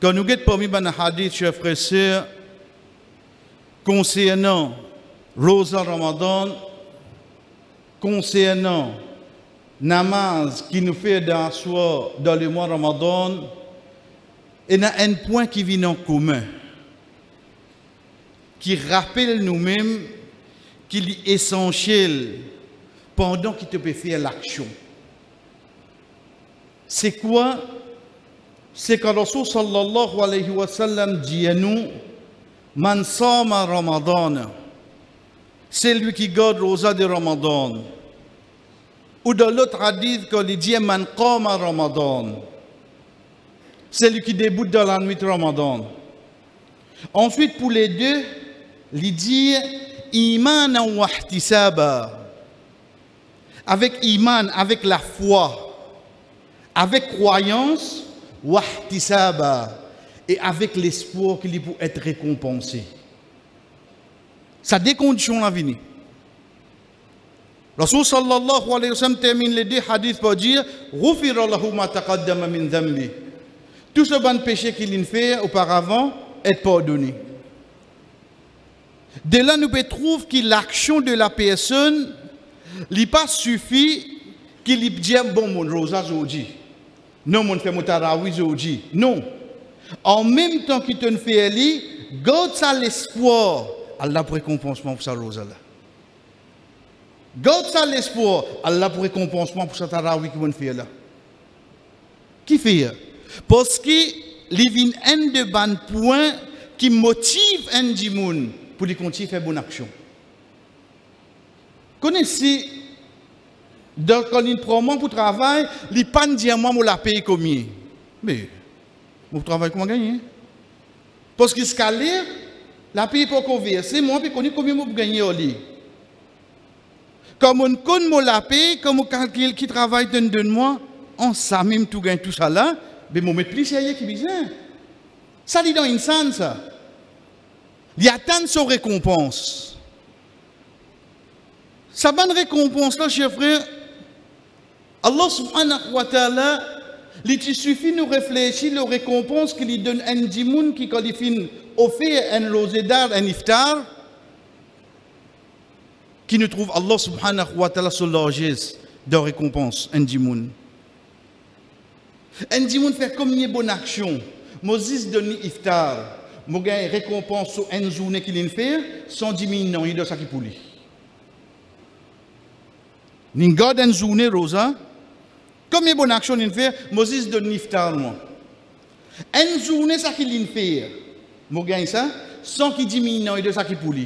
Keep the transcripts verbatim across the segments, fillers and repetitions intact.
Quand nous avons parmi les hadiths, chers frères et sœurs, concernant Rosa Ramadan, concernant namaz qui nous fait dans, dans le mois Ramadan, il y a un point qui vient en commun, qui rappelle nous-mêmes qu'il est essentiel pendant qu'il te peut faire l'action. C'est quoi? C'est que Rasul sallallahu alayhi wa sallam dit à nous, Man sama Ramadan, c'est lui qui garde rosa de Ramadan. Ou dans l'autre hadith, quand il dit Man qama Ramadan, c'est lui qui débute dans la nuit de Ramadan. Ensuite, pour les deux, il dit Iman wa ihtisaba. Avec iman, avec la foi, avec croyance, wa ihtisaba, et avec l'espoir qu'il peut être récompensé. Ça a des conditions à venir. Rasul sallallahu alayhi wa sallam termine les deux hadiths par dire Ghufira lahu ma taqaddama min dhanbi. Tout ce bon péché qu'il a fait auparavant est pardonné. De là, nous pouvons trouver que l'action de la personne n'est pas suffit qu'il dise bon, mon rosa aujourd'hui. Non, mon fait mon tarawi aujourd'hui. Non. En même temps qu'il te fait aller, garde ça l'espoir. Allah pour récompensement pour sa rosa là. Garde ça l'espoir. Allah pour récompensement pour sa tarawi qui vont faire là. Qui fait? Parce qu'il y a un de bons points qui motive un dimoun pour lui continuer à faire bonne action. Connaissez, quand il prend moi pour travail, il ne pas dire moi je la paye combien. Mais, mon travail comment gagner? Parce qu'il se calait, la paye pour converser, moi je connais combien je gagner au lit. Comme on connaît moi la paye, comme on calcule qui travaille dans deux mois, on sait même tout gagne tout ça là, mais je mets plus sérieux qui besoin. Ça dit dans une sens ça. Il attend son récompense. Sa bonne récompense là, chers frères, Allah subhanahu wa ta'ala, il suffit de nous réfléchir la récompense qu'il lui donne à un dimoun qui qualifie offert un rosé d'art, un iftar, qui nous trouve Allah subhanahu wa ta'ala sur largesse de récompense, un dimoun. Un dimoun fait comme une bonne action. Moses donne iftar. Je gagne récompense sur une journée qu'il fait, cent dix mille non, il doit ça qui pour lui. Ni garde une journée, Rosa. Comme une bonne action il fait, Moses donne iftar moi. Une journée ça qu'il fait, je gagne ça, cent dix mille non, il doit ça qui pour lui.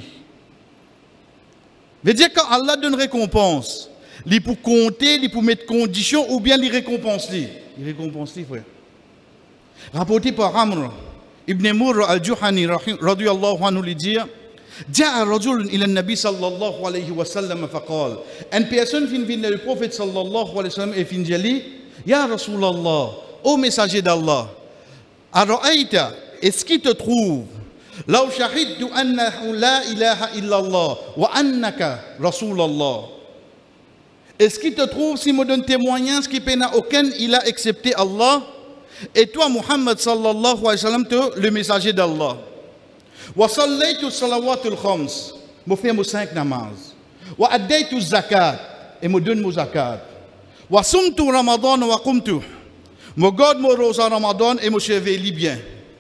Veut dire quand Allah donne récompense, il pour compter, il pour mettre condition ou bien il récompense lui. Il récompense lui, frère. Rapporté par Amr Ibn Murra al-Juhani radiyallahu anhu lui dit جاء رجل إلى النبي صلى الله عليه وسلم فقال une personne vient vers le prophète صلى الله عليه وسلم et vient dire Ya Rasulallah, ô messager d'Allah, أرأيت est-ce qu'il te trouve لو شهدت أنه لا إله إلا الله وأنك رسول الله. Est-ce qu'il te trouve si me donne témoignage qui n'a aucun il a accepté Allah et toi Muhammad sallallahu alayhi wa sallam le messager d'Allah. Wa sallaytu salawatul khams, me fait mes cinq namaz. Wa addaytu zakat et me donne mon zakat. Wa sumtu ramadan wa qumtu, me garde mon rosa ramadan et me cheveli bien.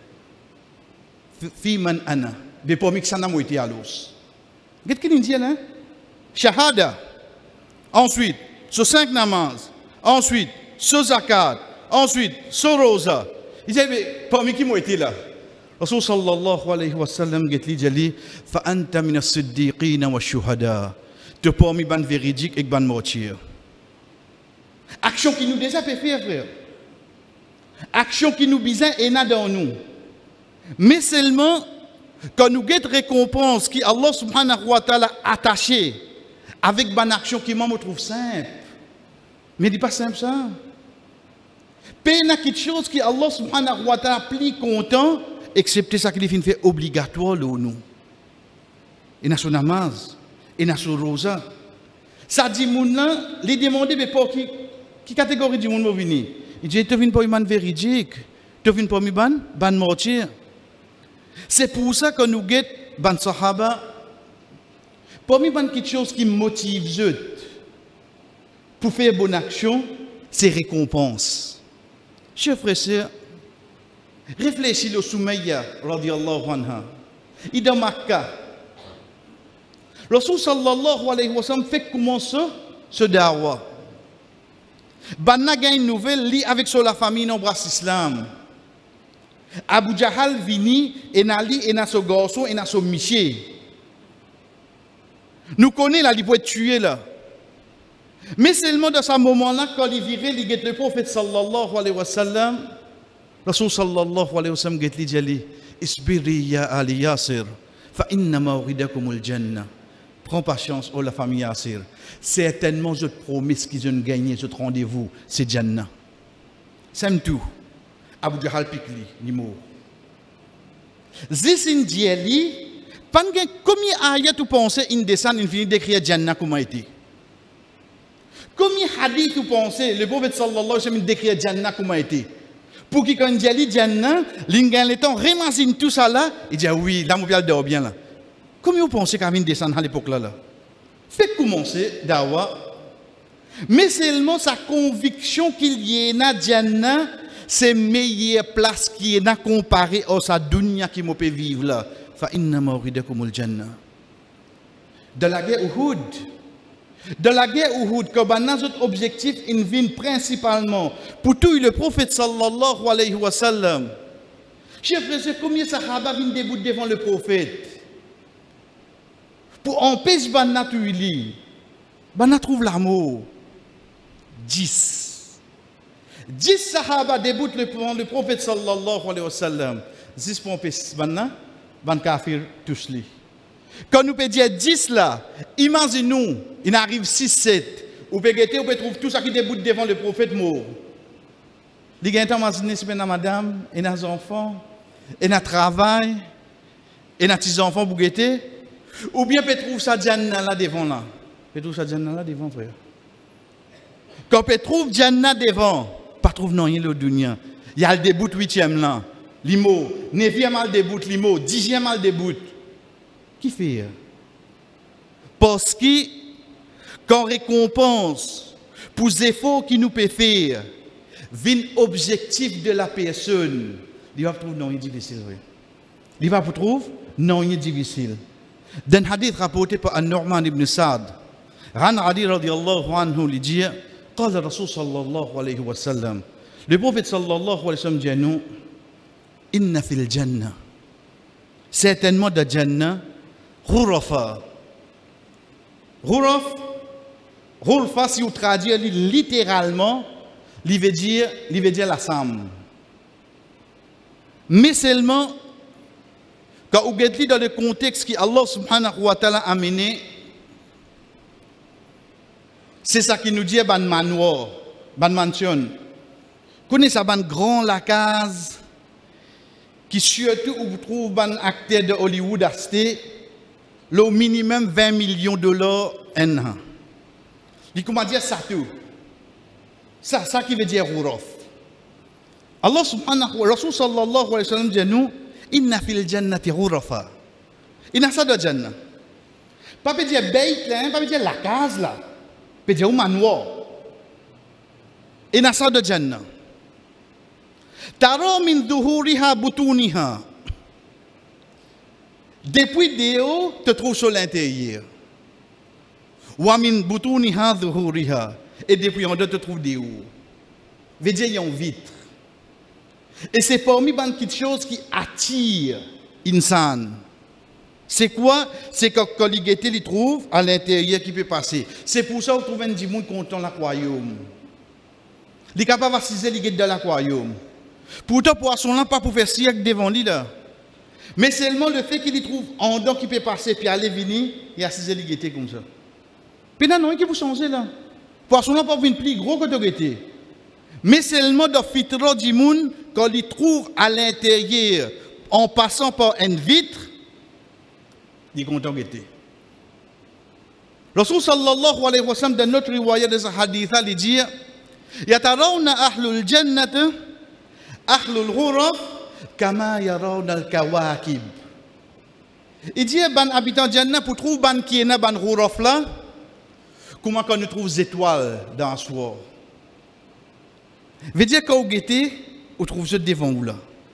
Fi man ana, de pour mixana mo été alos. Qu'est-ce qu'il dit là? Shahada. Ensuite, ce cinq namaz. Ensuite, ce zakat. Ensuite, ce rosa. Il dit, mais parmi qui m'ont été là? Rasul sallallahu alayhi wa sallam dit, dit, fa anta min as-siddiqin wa shuhada. Tu parmi ban véridique et ban martyr. Action qui nous déjà fait faire, frère. Action qui nous besoin et n'a dans nous. Mais seulement, quand nous avons récompense qui Allah subhanahu wa ta'ala attaché avec ban action qui moi me trouve simple. Mais il n'est pas simple ça. Peine à quelque chose qui Allah subhanahu wa ta'ala plus content, excepté ça qu'il fait obligatoire là nous. Et dans son namaz, et dans son rosa. Ça dit moun là, les demander mais pour qui qui catégorie du monde venir. Il dit tu viens pour iman véridique, tu viens parmi ban, ban mortier. C'est pour ça que nous guettons ban sahaba. Parmi ban quelque chose qui motive eux pour faire bonne action, c'est récompense. Chers frères et sœurs, réfléchissez au Soumaïa, radiyallahu anha. Il est dans Makkah. Le Rasul sallallahu alayhi wa sallam fait commencer ce dawa. Banna gagne une nouvelle lit avec sur la famille non bras islam. Abu Jahal vini et nali et na so garçon et na so miché. Nous connaissons là, il peut être tué là. Mais seulement dans ce moment-là, quand il virait, il guette le prophète sallallahu alayhi wa sallam. Rasul sallallahu alayhi wa sallam guette lui dit Isbiri ya Ali Yasir, fa inna mawridakumul jannah. Prends patience, oh la famille Yasir. Certainement, je te promets qu'ils ont gagné ce rendez-vous, c'est Jannah. C'est tout. Abu Jahal Pikli, Nimo. Zisin Dieli, pendant combien ayat tu pensais in descend infini d'écrire Jannah comment était? Combien hadith tu pensais le prophète sallallahu alayhi wa sallam d'écrire Jannah comment était? Pour qui quand Dieli Jannah, l'ingan le temps remazine tout ça là, il dit oui, là mon dort bien là. Combien vous pensez qu'à descendre à l'époque là là? Faites commencer Dawa. Mais seulement sa conviction qu'il y ait na Jannah, c'est meilleure place qui est na comparé à sa dunya qui peut vivre là. Fa inna mawridakumul jannah. De la guerre Uhud, de la guerre Uhud, que notre objectif in vient principalement pour tout le prophète sallallahu alayhi wa sallam. Chers frères, combien de sahaba viennent debout devant le prophète? Pour empêcher Banna tuili, Banna trouve l'amour. Dix. Dix sahaba débutent le prophète sallallahu alayhi wa sallam. Dix pour empêcher Banna, Ban kafir tous les. Quand nous pouvons dire dix là, imaginez-nous, il arrive six, sept. Ou peut guetter, ou peut trouver tout ça qui déboute devant le prophète mort. Il y a un temps, c'est madame, et nos enfants, et notre travail, et nos petits enfants pour guetter. Ou bien peut trouver ça Jannah là devant là. Peut trouver ça Jannah là devant frère. Quand peut trouver Jannah devant, pas trouve non il est au dunya. Il y a le début huitième là. Limo, neuvième mal début limo, dixième mal début. Qui fait? Parce que quand récompense pour les efforts qui nous peut faire, vient objectif de la personne, il va trouver non il est difficile. Il va trouver non il est difficile. Dans un hadith rapporté par An-Nu'man ibn Sa'd, Ran Ali radiyallahu anhu lui dit, قال الرسول صلى الله عليه وسلم, le prophète sallallahu alayhi wa sallam dit à nous, inna fil jannah, certainement dans Jannah, ghurafa. Ghuraf, ghurfa si vous traduisez littéralement, il veut dire, il veut dire la sam. Mais seulement quand vous regardez dans le contexte que Allah subhanahu wa ta'ala a amené, c'est ça qui nous dit ban manoir, ban mansion. Connaissez ça ban grand la case qui surtout où vous trouvez ban acteur de Hollywood acheté le minimum vingt millions de dollars un an. Il comment dire ça tout. Ça ça qui veut dire ghuraf. Allah subhanahu wa Rasul sallallahu alayhi wa sallam dit nous inna fil jannati ghurafa. Inna ça de jannah. Pas peut dire bait là, pas peut dire la case là. Peut dire un manoir. Inna ça de jannah. Tara min duhuriha butuniha. Depuis des hauts, te trouves sur l'intérieur. Wa min butuniha duhuriha. Et depuis en deux, te trouves des hauts. Veut dire il y a une vitre. Et c'est parmi les choses qui attirent l'insan. C'est quoi? C'est que quand il trouve à l'intérieur qui peut passer. C'est pour ça qu'on trouve un petit monde content l'aquarium. Il est capable d'assister les dans l'aquarium. Pourtant, poisson là, pas pour faire siècle devant lui là. Mais seulement le fait qu'il y trouve en dedans qui peut passer, puis aller venir, il assise les guetter comme ça. Puis non, non, qui vous changer là. Poisson là, pas venir plus gros que de guetter. Mais seulement dans le fitra du monde, quand il trouve à l'intérieur, en passant par une vitre, il est content de guetter. Rasul sallallahu alayhi wa sallam, dans notre riwaya de ce hadith, il dit, Yatarawna ahlul jannata Ahlul ghuraf kama yarawna al-kawakib. Il dit ban habitant Jannah pour trouver ban qui est na ban ghuraf là, comment qu'on nous trouve les étoiles dans le soir. Veut dire quand vous guettez, vous trouvez ça devant vous là.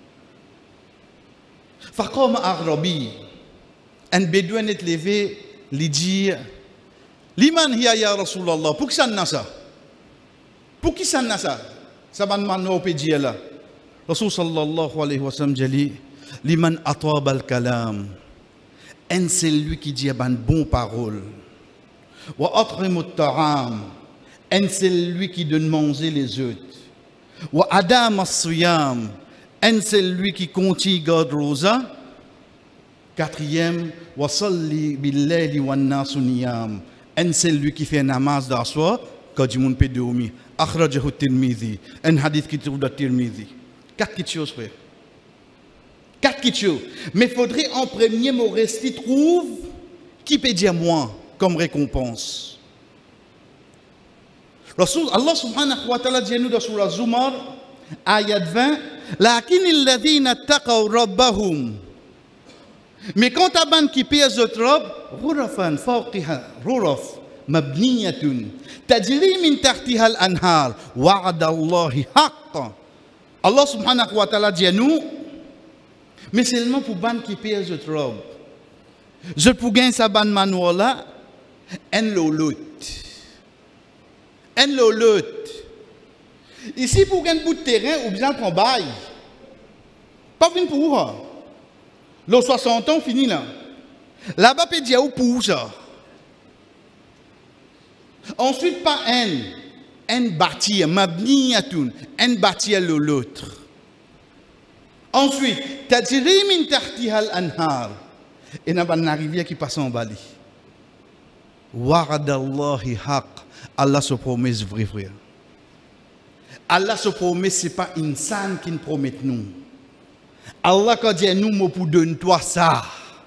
Faqama arabi, un bédouin est levé, lui dit liman hiya ya Rasulallah, pour qui ça n'a ça? Pour qui ça n'a ça? Ça va demander au pédier là. Rasul sallallahu alayhi wa sallam dit liman atwab al-kalam, un c'est lui qui dit une bonne parole. Wa atrimut ta'am, un c'est lui qui donne manger les autres. Wa adam as-siyam, un c'est lui qui continue garde rosa. Quatrième, wa salli bil-layli wan-nasu niyam, un c'est lui qui fait namaz dans soir quand du monde peut dormir. Akhrajahu at-Tirmidhi, un hadith qui trouve dans Tirmidhi. Quatre petites choses, frère. Quatre petites choses. Mais il faudrait en premier mot rester trouve qui peut dire moi comme récompense. Rasul Allah subhanahu wa ta'ala dit nous dans surah Zumar, ayat vingt, lakin alladhina taqaw rabbahum. Mais quand ta bande qui paye cette robe, rurafan fawqiha ruraf mabniyatun tajri min tahtiha al-anhar wa'ada Allahi haqqan. Allah subhanahu wa ta'ala dit à nous, mais seulement pour bande qui paye cette robe. Je pour gagner sa bande manuelle là, un lolut. Un lolut. Ici pour gagner un bout de terrain ou bien qu'on baille. Pas venu pour. Le soixante ans fini là. Là-bas, peut dire où pour ça. Ensuite, pas un. Un bâtir, mabniyatun. Un bâtir l'autre. Ensuite, tajri min tahtiha al-anhar. Et il y a une rivière qui passe en Bali. Wa'adallahi haq. Allah se promet vrai frère. Allah se promet, ce n'est pas insan qui nous promet nous. Allah quand dit nous, moi pour donner toi ça.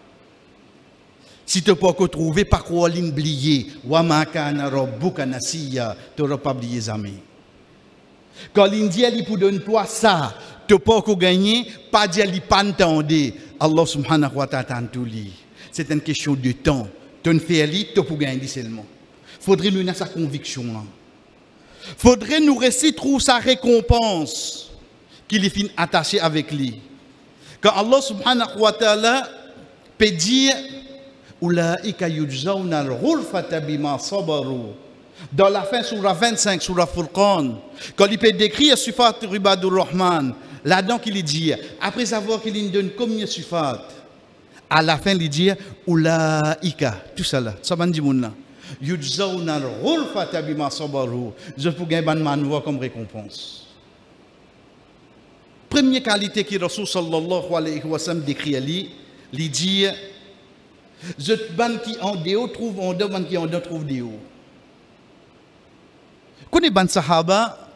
Si tu n'as pas trouvé, pas quoi l'oublier. Wa ma kana rabbuka nasiya, tu n'auras pas oublié les amis. Quand l'Indien dit pour donner toi ça, tu n'as pas gagné, pas dire qu'il pas entendu. Allah subhanahu wa ta'ala tout lit. C'est une question de temps. Tu ne fais rien, tu peux gagner seulement. Faudrait nous avoir sa conviction là. Faudrait nous rester trouver sa récompense qu'il est fin attaché avec lui. Quand Allah subhanahu wa ta'ala peut dire Ulaika yujzawna al-ghurfata bima sabaru. Dans la fin surah vingt-cinq surah Furqan, quand il peut décrire sifat ibadur rahman, là-dedans qu'il dit après avoir qu'il donne combien sifat, à la fin il dit Ulaika, tout ça là, ça va dire mon là. Yujzawna al-ghurfata bima sabaru. Je peux gagner ban manwa comme récompense. Première qualité que Rasul sallallahu alayhi wa sallam décrit ali, il dit je ban qui en déo trouve en deux ban qui en deux trouve déo. Connais ban sahaba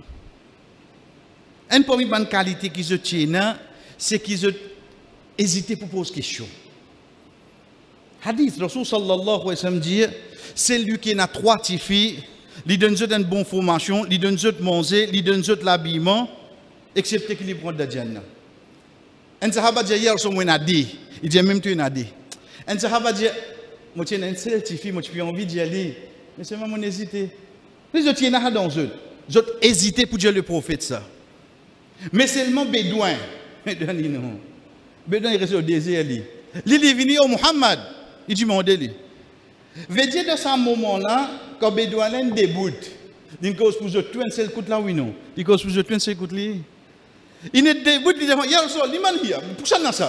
une première bonne qualité qui se tient c'est qu'ils ont hésité pour poser question. Hadith Rasul sallallahu alayhi wa sallam dit c'est lui qui a trois petites filles, il donne une bonne formation, il donne une manger, il donne l'habillement, excepté qu'il prend de la Jannah. Un sahaba dit hier son moi dit, il dit même tu en as dit. Un sahaba dit moi tiens une seule petite fille, moi j'ai envie d'y aller, mais c'est moi mon hésité. Les autres tiennent dans eux, ils ont hésité pour dire le prophète ça. Mais seulement bédouin, bédouin dit non. Bédouin il reste au désert lui. Il est venu au Muhammad, il dit mon délit. Veut dire de ce moment-là, quand bédouin l'un déboute, il cause pour eux tout un seul coup là oui non, il cause pour eux tout un seul coup là. Il ne déboute, il dit il y a le sol, il m'a dit pour ça dans ça.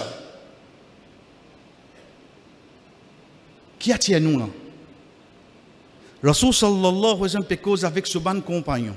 Qui a tiré nous là? Rasul sallallahu alayhi wa sallam peut cause avec ce bon compagnon.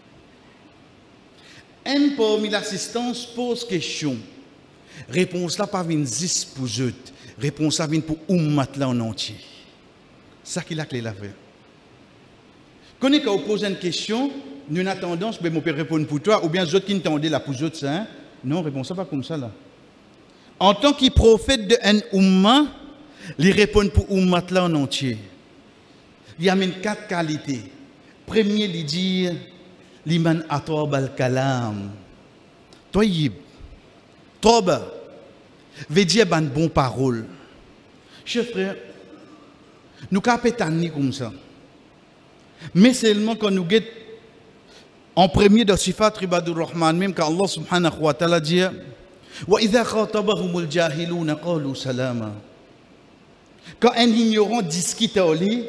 Un parmi l'assistance pose question. Réponse là pas vient dix pour eux. Réponse là vient pour ummat là en entier. Ça qui la clé la faire. Quand on pose une question, nous avons tendance, ben, on peut répondre pour toi, ou bien les autres qui n'entendaient la pour eux, ça. Hein? Non, réponse pas comme ça là. En tant que prophète de un umma, ils répondent pour ummat là en entier. Il y a même quatre qualités. Premier, il dit liman atwab al kalam. Toyib. Toba. Veut dire ban bon parole. Chers frères, nous capitani comme ça. Mais seulement quand nous guettons en premier de Sifat Ibadur Rahman, même quand Allah subhanahu wa ta'ala dit wa idha khatabahumul jahiluna qalu salama. Quand un ignorant discute au lit,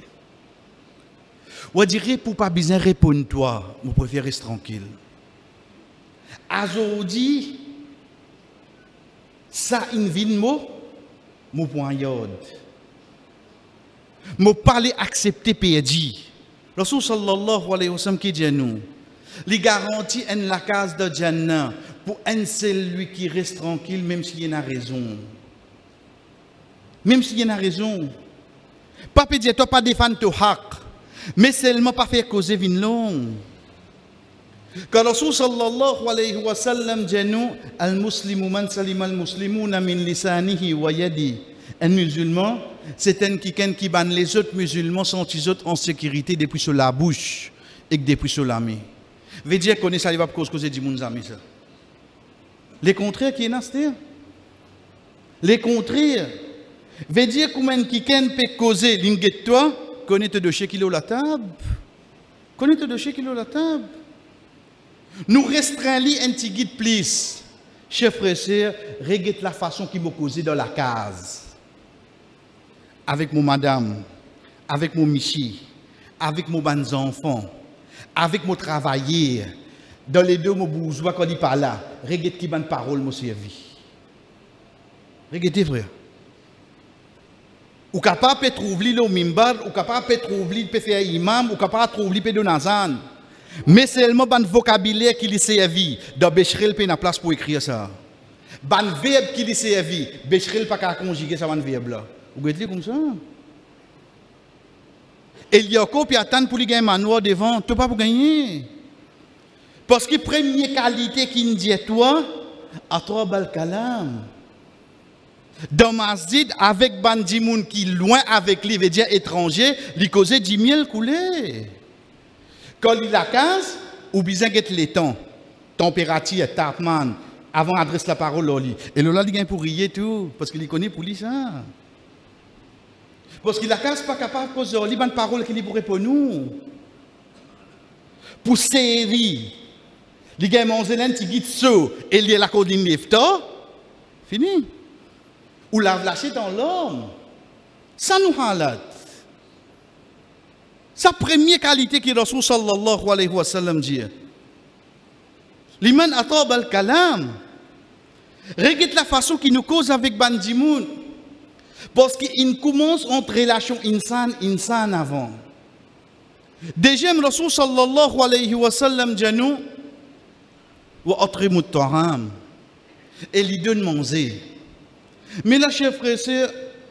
on dirait pour pas besoin répondre toi, je préfère rester tranquille. Aujourd'hui, ça invite moi, mon point yod. Mo parler accepter perdu. Rasul sallallahu alayhi wa sallam qui dit nous, les garanties en la case de Jannah pour un seul lui qui reste tranquille même s'il y a raison. Même s'il y a raison. Pas peut dire toi pas défendre ton haq, mais seulement pas faire causer vin long. Quand Rasul sallallahu alayhi wa sallam dit nous, al-muslimu man salima al-muslimuna min lisanihi wa yadi. Un musulman, c'est un qui qui banne les autres musulmans sont les autres en sécurité depuis sur la bouche et depuis sur la main. Veut dire qu'on est ça va cause causer du monde ami ça. Les contraires qui est nasty. Les contraires veut dire comment qui peut causer l'inguette toi connaît de chez kilo la table. Connaît de chez kilo la table. Nous restreint li un petit guide plus. Chers frères et sœurs, regarde la façon qui m'a causé dans la case. Avec mon madame, avec mon michi, avec mon bons enfants, avec mon travailleur, dans les deux mots bourgeois quand il parle là, regarde qui bonne parole m'a servi. Regardez frère. Ou capable de trouver le mimbar, ou capable de trouver le faire imam, ou capable de trouver le nazan. Mais seulement ban vocabulaire qui lui servi, dans Bécherel pe na place pour écrire ça. Ban verbe qui lui servi, Bécherel pas qu'à conjuguer ça ban verbe là. Vous voyez comme ça. Et il y a encore puis attendre pour lui gagner manoir devant, tu pas pour gagner. Parce que première qualité qui nous dit toi, à toi bal kalam. Dans Masjid avec bandimoun qui loin avec lui veut dire étranger, lui causer dix mille couler. Quand il a quinze, ou bien get les temps, température, tapman, avant adresse la parole au lit. Et là il gagne pour rier tout, parce qu'il connaît pour lui ça. Parce qu'il a quinze pas capable de causer au lit bonne parole qu'il pourrait pour nous. Pour série, il gagne manger un petit guide saut et il y a la codine lefta, fini. Ou la lâcher dans l'homme. Ça nous halate. Sa première qualité qui Rasul sallallahu alayhi wa sallam dit. Liman atab al-kalam. Regarde la façon qu'il nous cause avec Bandimoun. Parce qu'il commence entre relation insan insan avant. Déjà, Rasul sallallahu alayhi wa sallam dit nous. Wa atrimut ta'am. Et lui donne manger. Mais là, chers frères et sœurs,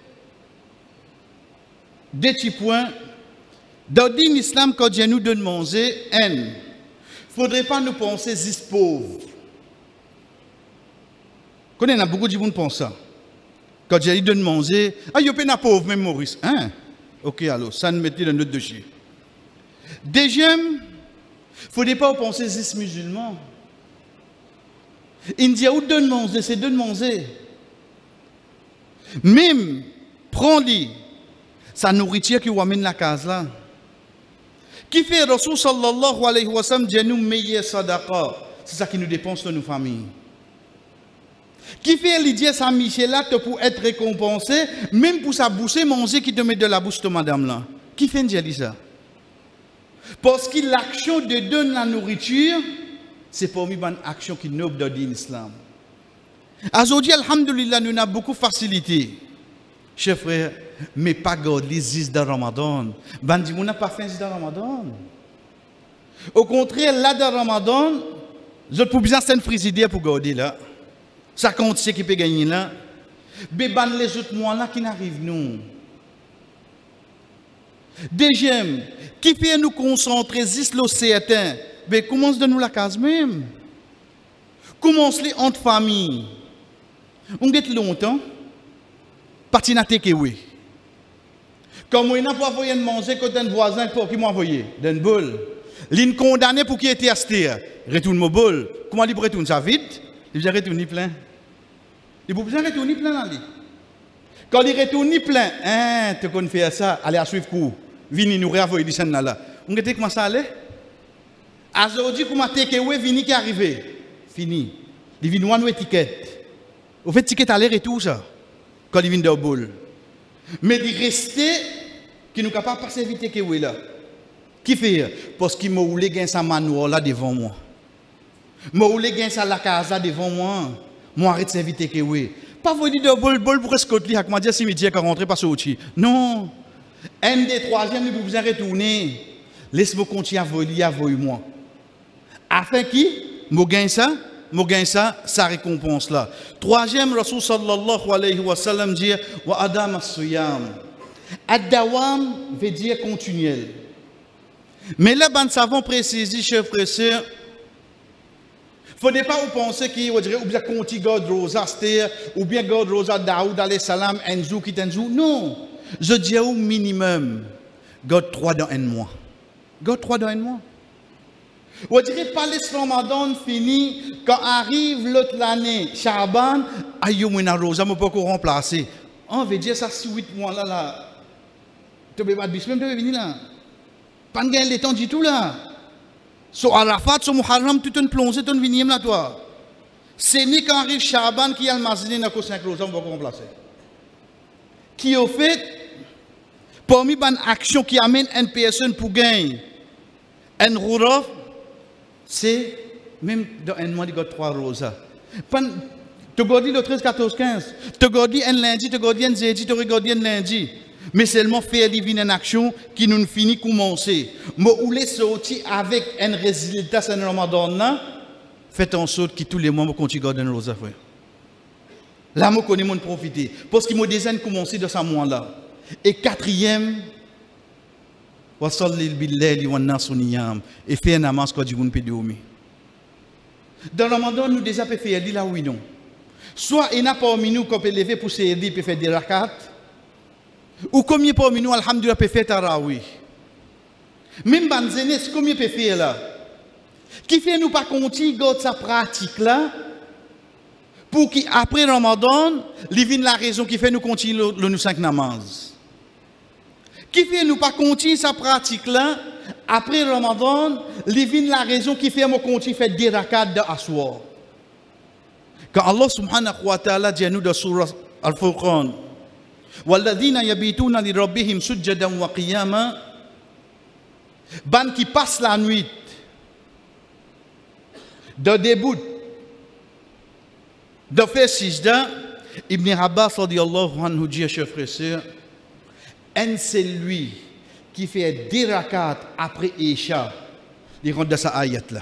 deux petits points. Dans l'islam, quand Dieu nous donne manger, il ne faudrait pas nous penser juste pauvres. Quand il y a beaucoup de gens qui pensent ça. Quand Dieu nous donne manger, ah, il y a pas pauvre, même Maurice. Hein? Ok, alors, ça nous mettait dans notre dossier. Deuxième, il ne faudrait pas penser juste musulmans. Il dit, où donne manger, c'est donne manger. Même, prends-lui sa nourriture qui vous amène la case là. Qui fait Rasul sallallahu alayhi wa sallam dit nous meilleur sadaqa. C'est ça qui nous dépense dans nos familles. Qui fait l'idée sa Michel là pour être récompensé, même pour sa bouche manger qui te met de la bouche de madame là. Qui fait dire ça? Parce que l'action de donner la nourriture, c'est pour moi une action qui noble dans l'islam. Aujourd'hui, alhamdulillah, nous avons beaucoup de facilité. Chers frères, mais pas garder les zis de Ramadan. Bandi, on n'a pas fait zis de Ramadan. Au contraire, là de Ramadan, je peux bien faire une frigidaire pour garder là. Ça compte ce qui peut gagner là. Mais ban les autres mois là qui n'arrivent nous. Deuxième, qui fait nous concentrer sur le certain, mais commence de nous la case même. Commence les entre familles. On get longtemps, parti na takeaway. Comme on n'a pas envoyé de manger quand un voisin pour qui m'a envoyé, d'une boule. L'in condamné pour qui était asté, retourne mon boule. comment il pourrait retourner ça vite? Il vient retourner plein. Il peut bien retourner plein dans lui. Quand il retourne plein, hein, tu connais faire ça, allez à suivre cours. Vini nous réavoyer du scène là. On était comment ça allait? Aujourd'hui, comment take away vini qui est arrivé? Fini. Il vient nous étiquette. Au fait, ticket aller et tout ça. Quand il vient de boule. Mais il restait qui nous capable passer vite take away là. Qui fait? Parce qu'il m'a voulu gagner sa manuel là devant moi. M'a voulu gagner sa la casa devant moi. Moi arrête s'inviter take away. Pas vous dire de bol bol pour escorter li, comment dire cimetière qui rentré pas sorti. Non. Un des troisième vous besoin retourner. Laisse-moi continuer à voler à voler moi. Afin qui mo gagne ça, mo gagne ça sa récompense là. Troisième Rasul sallallahu alayhi wa sallam dit wa adam as-siyam. Ad-dawam veut dire continuel. Mais là ban savons préciser chef frère. Faudrait pas vous penser qu'il ou dirait ou bien conti God Rosa Ster ou bien God Rosa Daoud alayhi salam enjou qui tenjou. Non. Je dis au minimum God trois dans un mois. God trois dans un mois. Ou dirait pas les Ramadan fini quand arrive l'autre l'année Shaban ayo mena Rosa me pas remplacer. On veut dire ça si huit mois là là. Tu peux pas bis même tu venir là. Pas gagner le temps du tout là. So Arafat, so Muharram, tu te plonges, tu te viens là, toi. C'est ni quand arrive Shaban qui a le mazine dans le cinq roses, on va remplacer. Qui au fait, parmi les actions qui amènent une personne pour gagner un rourov, c'est même dans un mois de trois roses. Tu regardes le treize, quatorze, quinze. Tu regardes un lundi, tu regardes un jeudi, tu regardes un lundi. Mais seulement faire divine une action qui nous finit commencer. Mais où les sortir avec un résultat c'est un Ramadan là, faites en sorte que tous les mois me continue à garder nos affaires. Là moi connais mon profiter parce qu'il m'a déjà commencé dans ce mois là. Et quatrième wa sallil bil-layli wan-nas niyam et faire namaz quand du monde peut dormir. Dans Ramadan nous déjà peut faire là oui non. Soit il n'a pas parmi nous qu'on peut lever pour se aider pour faire des rakats. Ou combien parmi nous, alhamdoulilah, peut faire tarawih? Même banzenes, combien peut faire là? Qui fait nous pas continuer sa pratique là? Pour qu'après Ramadan, il vienne la raison qui fait nous continuer le nous cinq namaz. Qui fait nous pas continuer sa pratique là? Après Ramadan, il vienne la raison qui fait nous continuer faire des rakats de aswar. Quand Allah subhanahu wa ta'ala dit à nous dans surah Al-Furqan, والذين يبيتون لربهم سجدا وقياما ban qui passe la nuit de debout de faire sijda. Ibn Abbas radiyallahu anhu dit, chers frères et sœurs, un c'est lui qui fait des rakats après Isha. Il rentre dans sa ayat là.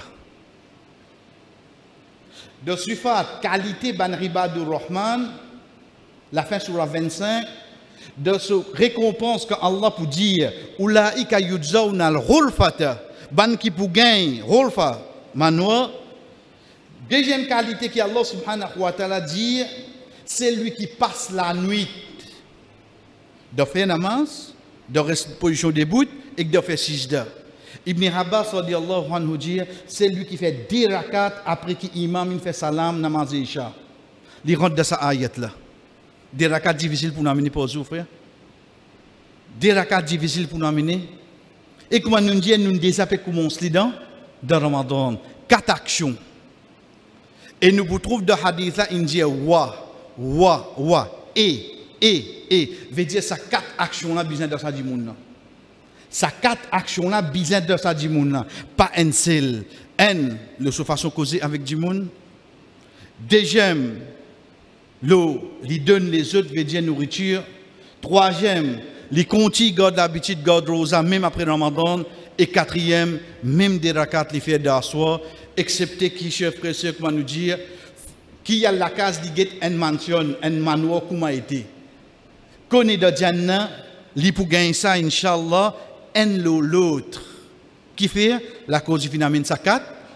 De sifat qualité ban ribadur rahman, la fin sur la vingt-cinq, de ce récompense que Allah peut dire ulaika yujzauna al-ghurfata ban qui pour gagner ghurfa manoir. Deuxième qualité que Allah subhanahu wa ta'ala dit, c'est lui qui passe la nuit de faire namaz, de rester position debout et de faire sijda. Ibn Abbas radiyallahu anhu dit, c'est lui qui fait dix rakats après que l'imam il fait salam namaz isha. Il rentre dans sa ayat là. Des rakats difficiles pour nous amener pour vous, frère. Des rakats difficiles pour nous amener. Et comment nous disons, nous déjà commencer dans le Ramadan. Quatre actions. Et nous vous trouvons dans le hadith là, il dit wa, wa, wa, et, et, et. Veut dire ça quatre actions là, besoin de ça du monde. Ça quatre actions là, besoin de ça du monde. Pas un seul. Un, le de façon causée avec du monde. Deuxième, l'eau, il donne les autres, veut dire nourriture. Troisième, il continue garde l'habitude, garde rosa, même après Ramadan. Et quatrième, même des rakats, il fait d'asseoir, excepté qui, chef précieux, comment nous dire, qui a la case qui get une mention, un manoir, comment a été. Connaît de Diana, il pour gagner ça, Inch'Allah, un l'autre. Qui fait la cause du phénomène, ça quatre,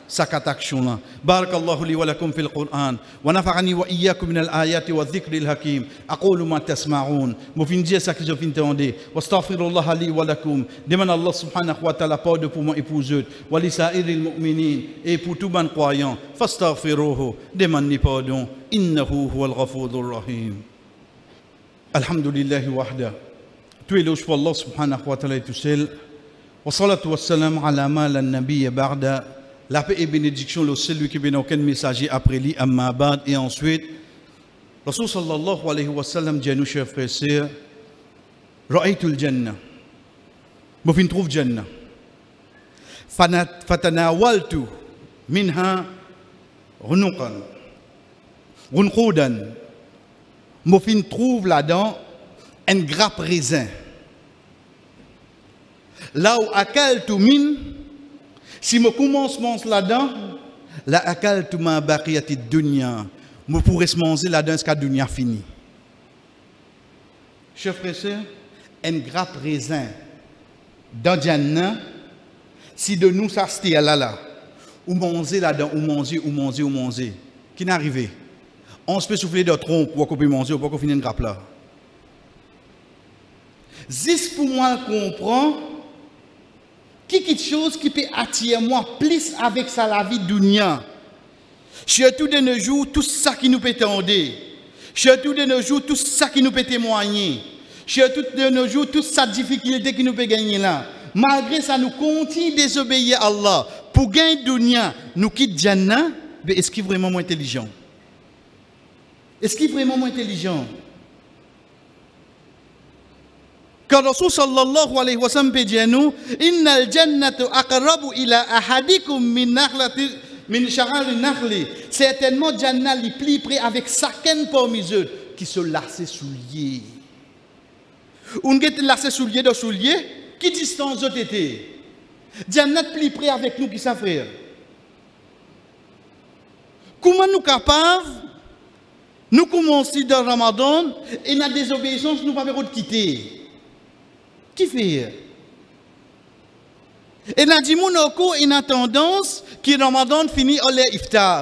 sakat action là. Barakallahu li wa lakum fil Qur'an wa nafa'ani wa iyyakum min al ayati wa dhikril hakim. Aqulu ma tasma'un. Mo fin dire ça que je fin entendre. Wastaghfirullah li wa lakum. Demande Allah subhanahu wa ta'ala pardon pour moi et pour eux. Wa li sa'iril mu'minin et pour tout ban croyant. Fastaghfiruhu. Demande pardon. Innahu huwal ghafurur rahim. Alhamdulillah wahda. Tout éloge pour Allah subhanahu wa ta'ala tout seul. Wa salatu wa salam ala ma la nabiy ba'da. La paix et bénédiction, le celui qui vient aucun messager après lui, amma ba'd, et ensuite, Rasul sallallahu alayhi wa sallam dit à nous, chers frères et sœurs, Ra'aytul Jannah. Moi, je trouve Jannah. Fatanawaltu minha runuqan. Runqudan. Moi, je trouve là-dedans un grappe raisin. Là où akaltu min, si je commence là-dedans, la akaltu ma baqiyati dunya, je pourrais manger là-dedans jusqu'à la dunya fini. Chers frères et sœurs, un grappe raisin dans Jannah, si de nous ça c'était là là, ou manger là-dedans, ou manger, ou manger, ou manger, qui n'est arrivé? On se peut souffler de trompe pour qu'on puisse manger ou pour qu'on finisse une grappe là. Juste pour moi comprendre, qui quelque chose qui peut attirer moi plus avec ça la vie dunya. Surtout de nos jours, tout ça qui nous peut tendre. Surtout de nos jours, tout ça qui nous peut témoigner. Surtout de nos jours, toute cette difficulté qui nous peut gagner là. Malgré ça, nous continuons à désobéir à Allah. Pour gagner dunya, nous quittons Jannah. Mais est-ce qu'il est vraiment moins intelligent? Est-ce qu'il est vraiment moins intelligent? Quand Rasul sallallahu alayhi wa sallam peut dire nous, innal jannatu aqrabu ila ahadikum min nakhlati min sha'al nakhli. Certainement Jannah li plus près avec chacun parmi eux qui se lasse soulier. On get lasse soulier de soulier, qui distance eux était. Jannah plus près avec nous qui sa frère. Comment nous capables nous commencer dans Ramadan et dans la désobéissance nous pas de quitter. Qui fait? Et dans le monde, il y a une tendance qui Ramadan finit au lait iftar.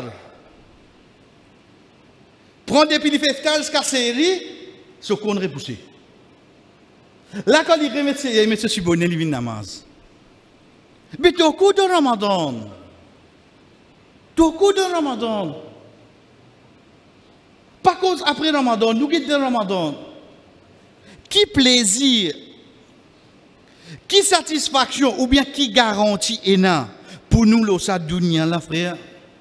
Prendre des piles iftar jusqu'à série, ce qu'on repousse. Là, quand il remet ce subonné, il vient namaz. Mais tout coup de Ramadan. Tout coup de Ramadan. Par contre, après Ramadan, nous quittons Ramadan. Qui plaisir, qui satisfaction ou bien qui garantie ena pour nous le sa dunya là frère.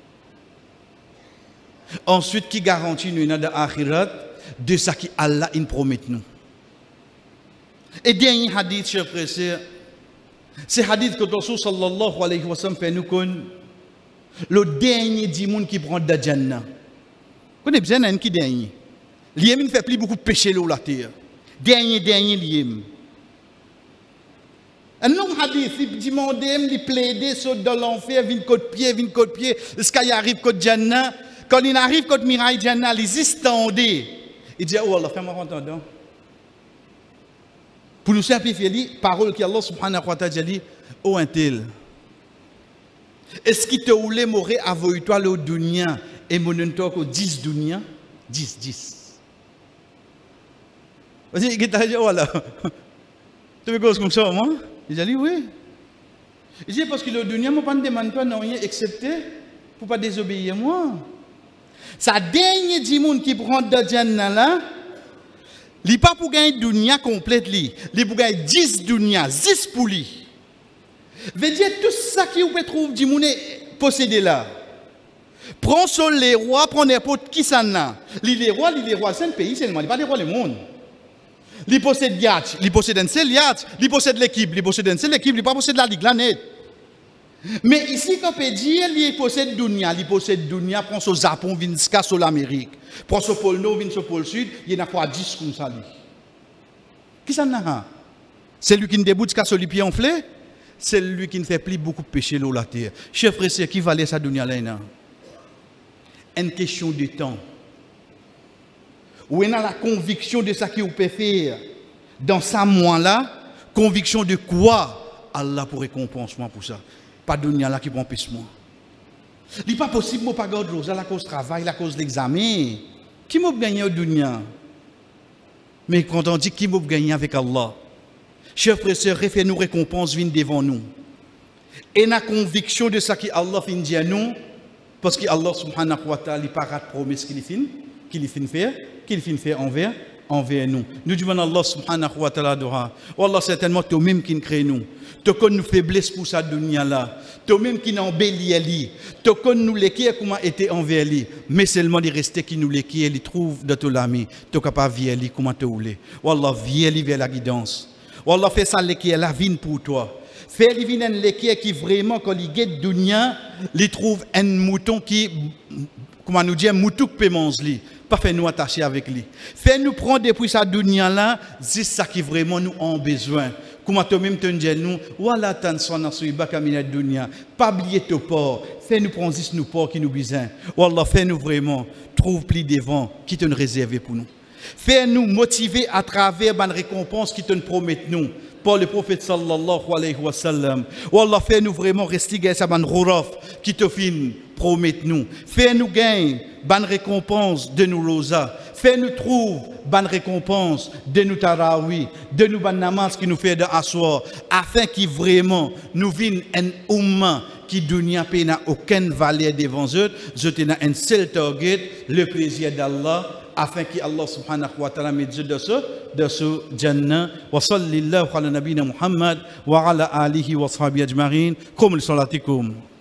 Ensuite qui garantit nous dans l'akhirat de ça qui Allah il promet nous. Et dernier hadith chers frères et sœurs, c'est hadith que Rasul sallallahu alayhi wa sallam fait nous connaître le dernier du monde qui prend de Jannah. Vous connaissez bien un qui dernier. L'Yémen ne fait plus beaucoup de péché sur la terre. Dernier, dernier l'Yémen. Un long hadith, il dit, mon Dieu, il plaide, saute dans l'enfer, vient côté pied, vient côté pied, jusqu'à y arrive côté Jannah. Quand il arrive côté Mirail Jannah, il s'istendait. Il dit, oh Allah, fais-moi entendre. Pour nous simplifier, les paroles qu'Allah subhanahu wa ta'ala dit, oh un tel. Est-ce qu'il te voulait mourir avec toi le dunya et mon entend dix dunya? dix, dix. Vas-y, il t'a dit, voilà. Tu veux cause comme ça, moi? Il a dit, oui. Il dit, parce que le dunya, je ne demande pas non rien excepté pour ne pas désobéir à moi. Ça dernier dix monde qui prend de Jannah là, il n'est pas pour gagner dunya complète, il est pour gagner dix dunya, dix pour lui. Veut dire tout ça qui vous peut trouver du monde possédé là. Prends sur les rois, prends n'importe qui ça n'a. Les rois, les rois, c'est un pays seulement, il pas les rois du monde. Il possède yacht, il possède un seul yacht, il possède l'équipe, il possède un seul équipe, il pas possède la ligue, la net. Mais ici, quand on peut dire, il possède dunya, il possède dunya, prend sur Japon, vient sur l'Amérique, prend sur le pôle Nord, vient sur le pôle Sud, il y en a fois dix comme ça. Qui ça n'a? C'est lui qui ne déboute sur les pieds enflés? C'est lui qui ne fait plus beaucoup de péché sur la terre. Chers frères et sœurs, qui valait sa dunya là? Une question de temps. Ou on a la conviction de ce qu'il peut faire dans ce mois-là, conviction de quoi Allah pour récompenser pour ça. Pas de dunya là qui prend plus moi. Il n'est pas possible de ne pas garder l'eau à la cause du travail, à la cause de l'examen. Qui m'a gagné au dunya? Mais quand on dit qui m'a gagné avec Allah, chers frères et sœurs, fait nous récompense viennent devant nous. Et la conviction de ça que Allah fin dit à nous, parce que Allah subhanahu wa ta'ala il pas rate promesse qu'il fin, qu'il fin faire, qu'il fin faire envers, envers nous. Nous disons Allah subhanahu wa ta'ala doha. Allah certainement toi même qui crée nous. Toi connais nous faiblesse pour cette dunya là. Toi même qui n'embellit ali. Toi connais nous les qui comment était envers lui, mais seulement les restés qui nous les qui il trouve de tout l'ami. Toi capable via lui comment te voulez. Wallah via lui vers la guidance. Wallah fait ça qui est la vie pour toi. Fais lui venir un qui vraiment quand il guette dunya, il trouve un mouton qui comment nous dire mouton qui peut manger. Pas fait nous attacher avec lui. Fais nous prendre depuis sa dunya là, c'est ça qui vraiment nous ont besoin. Comment toi-même te dis nous, voilà tan sona suiba kamina dunya, pas oublier ton port. Fais nous prendre nos ports qui nous besoin. Wallah fais nous vraiment trouve plus devant qui te réservé pour nous. Fais nous motiver à travers une récompense qui te promet nous. Par le prophète sallallahu alayhi wa sallam. Wallah fais nous vraiment rester gain sa ban rouraf qui te fin promet nous. Fais nous gain ban récompense de nous rosa. Fais nous trouve ban récompense de nous tarawi, de nous ban namaz qui nous fait de assoir afin qui vraiment nous vienne un umma qui dunya pe n'a aucune valeur devant eux, je t'ai un seul target, le plaisir d'Allah. afin qu'Allah subhanahu wa ta'ala mette de ce, de ce Jannah. Wa sallallahu ala nabina Muhammad wa ala alihi wa sahbihi ajma'in. Kum li salatikum.